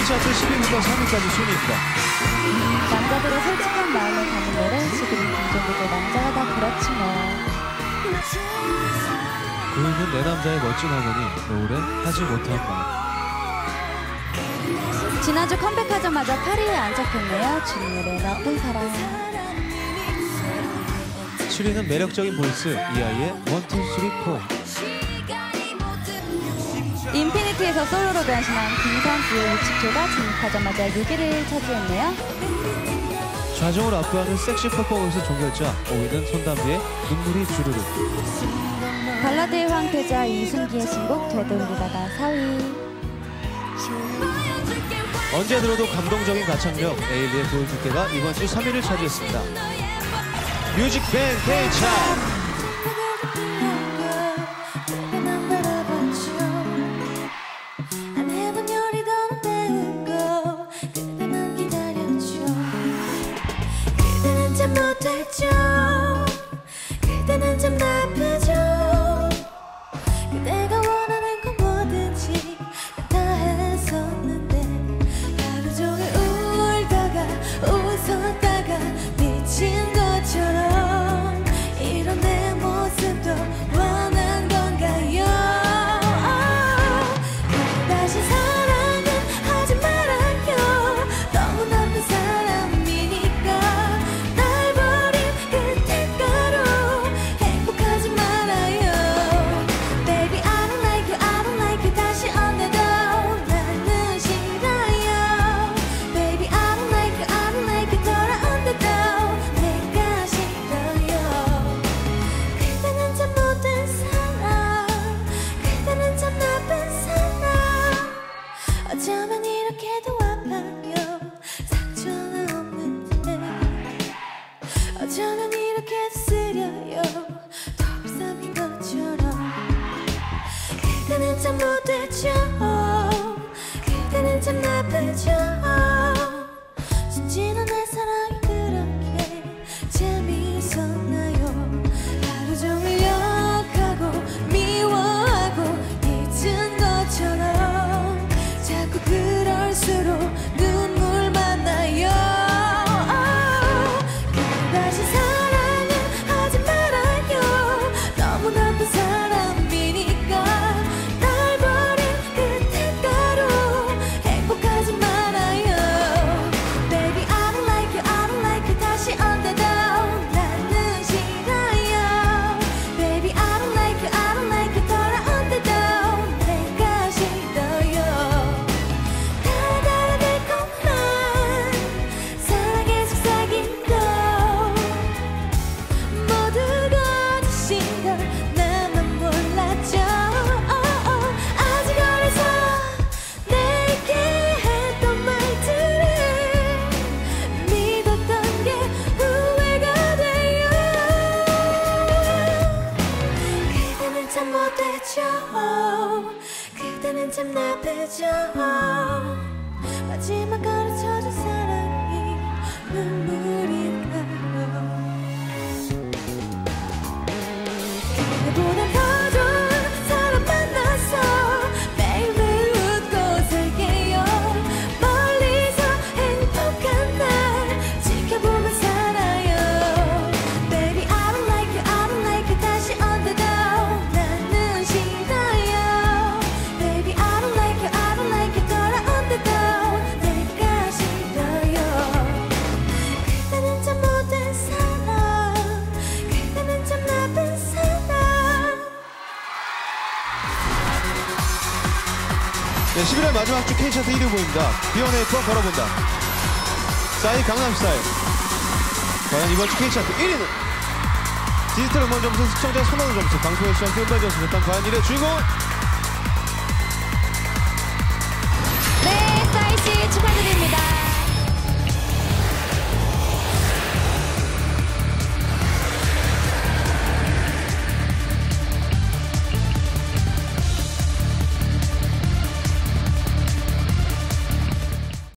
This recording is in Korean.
K차트 10위부터 3위까지 순위입니다. 남자들의 솔직한 마음을 담은 노래, 시그린 김종국의 남자가 다 그렇지 뭐. 보이는 내 남자의 멋진 화면이 노을엔 하지 못한 말. 지난주 컴백하자마자 8위에 안착했네요. 주니어의 나쁜 사랑. 7위는 매력적인 보이스 이하이의 1, 2, 3, 4. 인피니티에서 솔로로 변신한 김선수의 60초가 진입하자마자 6위를 차지했네요. 좌정을 압도하는 섹시 퍼포먼스 종결자 5위는 손담비의 눈물이 주르륵. 발라드의 황태자 이승기의 신곡 되돌리다가 4위. 언제 들어도 감동적인 가창력 에일리의 보여줄게가 이번 주 3위를 차지했습니다. 뮤직뱅 K차트. 그대는 참 나쁘죠. 그대가 원하는 건 뭐든지 다 했었는데 하루 종일 울다가 웃었다가 미친 것처럼 이런 내 모습도 원한 건가요? 다시 사랑은 하지 말아요. 너무 나쁜 사람이니까 날 버린 그때가로 행복하지 말아요. Baby I don't like you, I don't like you. 다시 언제도 나는 싫어요. Baby I don't like you, I don't like you. 돌아온대도 내가 싫어요. 그대는 참 못된 사람, 그대는 참 나쁜 사람. 어쩌면 이렇게도 아파요. 상처는 없는데 어쩌면 이렇게도 쓰려요. 더 불쌍한 것처럼. 그대는 참 못됐죠. 그대는 참 나쁘죠. 순진한 내 사랑이 그렇게 재미있었나요? 하루 종일 욕하고 미워하고 잊은 것처럼 자꾸 그럴수록 눈물만 나요. 다시 사랑은 하지 말아요. 너무 나쁜 사람이니까 날 버린 그때가로 행복하지 말아요. Baby I don't like you, I don't like you. 다시 언제도 나는 싫어요. Baby I don't like you, I don't like you. 돌아온대도 내가 싫어요. 달달한 달콤한 사랑에 속삭인 거 모두 거짓인 걸 나만 몰랐죠. 아직 어려서 내게 했던 말들을 믿었던 게 후회가 돼요. 그대는 참 못됐죠. 그대는 참 나쁘죠. 마지막 가르쳐준 사랑이 눈물인가요? 그대보다 더 좋은 사람 만나서 매일매일 웃고 살게요. 멀리서 행복한 날 지켜보며 살아요. Baby I don't like you, I don't like you. 다시 언제도 나는 싫어요. Baby I don't like you, I don't like you. 돌아온대도 내가 싫어요. 그대는 참 못된 사람, 그대는 참 나쁜 사람. 네, 11월 마지막 주 K차트 1위 후보입니다. 비욘에이프와 걸어본다. 싸이 강남스타일. 과연 이번 주 K차트 1위는 디지털 음원 점수, 시청자 선호도 점수, 방송의 시간 꿀빨 점수. 일단 과연 1위의 주인공은 네, 싸이 씨 축하드립니다.